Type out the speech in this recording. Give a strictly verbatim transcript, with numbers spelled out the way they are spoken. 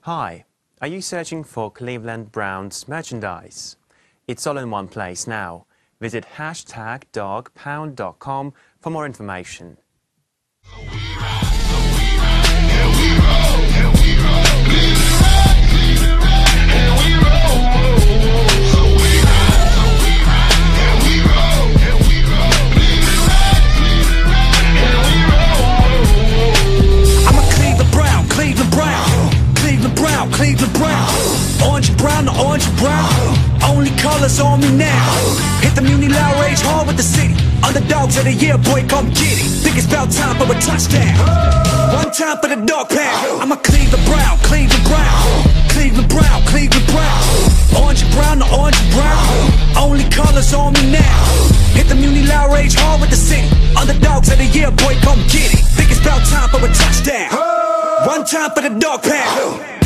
Hi, are you searching for Cleveland Browns merchandise? It's all in one place now. Visit hashtag dawg pound dot com for more information. Cleveland Brown, orange and brown, the orange and brown, only colors on me now. Hit the muni loud rage hard with the city. Underdogs of the year, boy, come get it. Think it's about time for a touchdown. One time for the dog pound. I'm a Cleveland Brown, Cleveland Brown, Cleveland Brown, Cleveland Brown, orange and brown, the orange and brown, only colors on me now. Hit the muni loud rage hard with the city. Underdogs of the year, boy, come get it. Think it's about time for a touchdown. One time for the dog pound.